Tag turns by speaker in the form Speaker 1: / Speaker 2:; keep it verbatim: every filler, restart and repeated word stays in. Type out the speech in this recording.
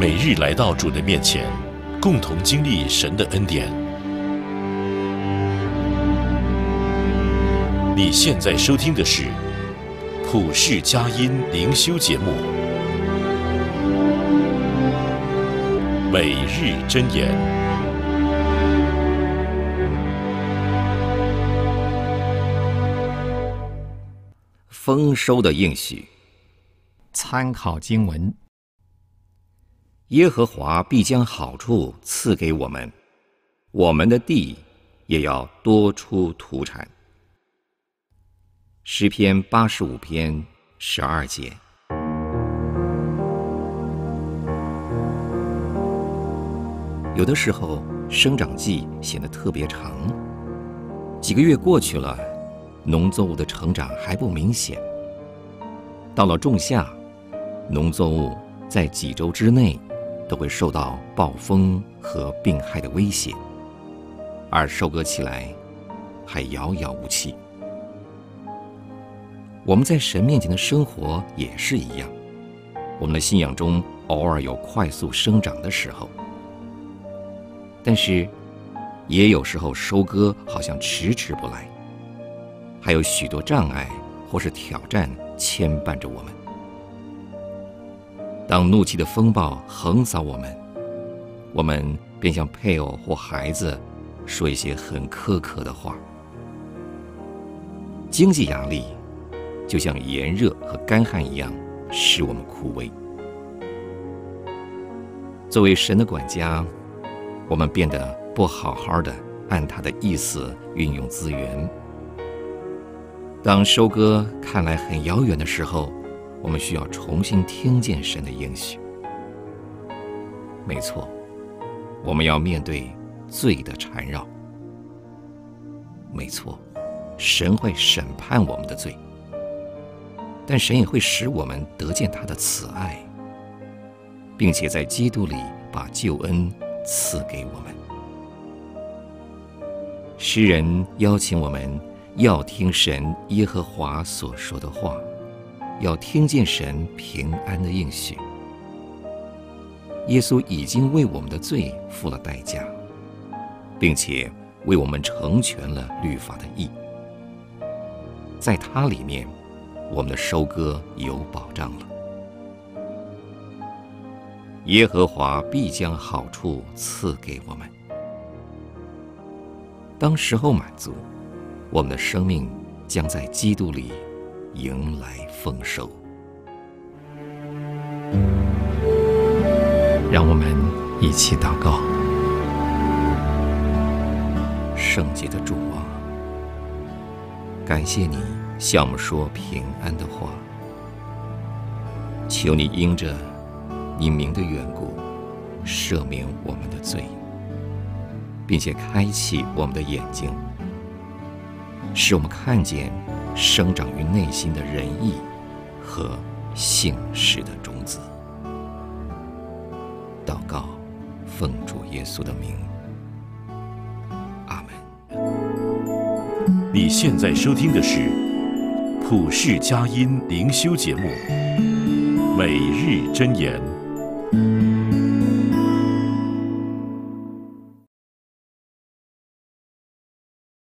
Speaker 1: 每日来到主的面前，共同经历神的恩典。你现在收听的是普世佳音灵修节目《每日箴言》。
Speaker 2: 丰收的应许。
Speaker 3: 参考经文：
Speaker 2: 耶和华必将好处赐给我们，我们的地也要多出土产。诗篇八十五篇十二节。有的时候生长季显得特别长，几个月过去了，农作物的成长还不明显。到了仲夏，农作物在几周之内都会受到暴风和病害的威胁，而收割起来还遥遥无期。我们在神面前的生活也是一样，我们的信仰中偶尔有快速生长的时候，但是也有时候收割好像迟迟不来，还有许多障碍或是挑战牵绊着我们。当怒气的风暴横扫我们，我们便向配偶或孩子说一些很苛刻的话。经济压力就像炎热和干旱一样，使我们枯萎。作为神的管家，我们变得不好好的按他的意思运用资源。当收割看来很遥远的时候，我们需要重新听见神的应许。没错，我们要面对罪的缠绕。没错，神会审判我们的罪，但神也会使我们得见他的慈爱，并且在基督里把救恩赐给我们。诗人邀请我们要听神耶和华所说的话，要听见神平安的应许。耶稣已经为我们的罪付了代价，并且为我们成全了律法的义。在他里面，我们的收割有保障了。耶和华必将好处赐给我们。当时候满足，我们的生命将在基督里迎来丰收。
Speaker 3: 让我们一起祷告。
Speaker 2: 圣洁的主啊，感谢你向我们说平安的话，求你因着你名的缘故赦免我们的罪，并且开启我们的眼睛，使我们看见生长于内心的仁义和信实的种子。祷告，奉主耶稣的名，阿门。
Speaker 1: 你现在收听的是普世佳音灵修节目《每日箴言》。